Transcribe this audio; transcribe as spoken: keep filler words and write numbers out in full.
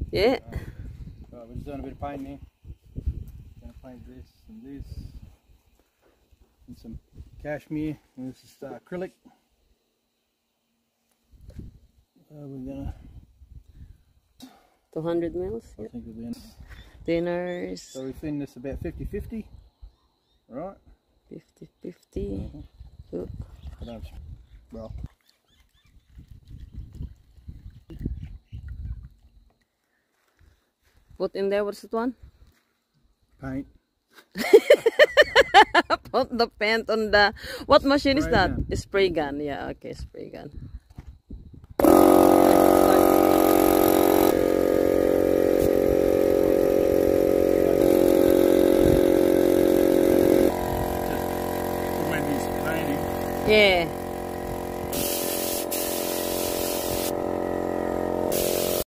Yeah. Right. Right, we're just doing a bit of painting here. Gonna paint this and this. And some cashmere. And this is uh, acrylic. Uh, we're gonna. two hundred mils. I Yep. think we'll be in. Dinners. So we thin this about fifty fifty. Right. fifty fifty. Mm-hmm. I don't, well. Put in there, what's that one? Paint. Put the paint on the, what machine is Spray that? gun. A spray gun, yeah, okay, spray gun.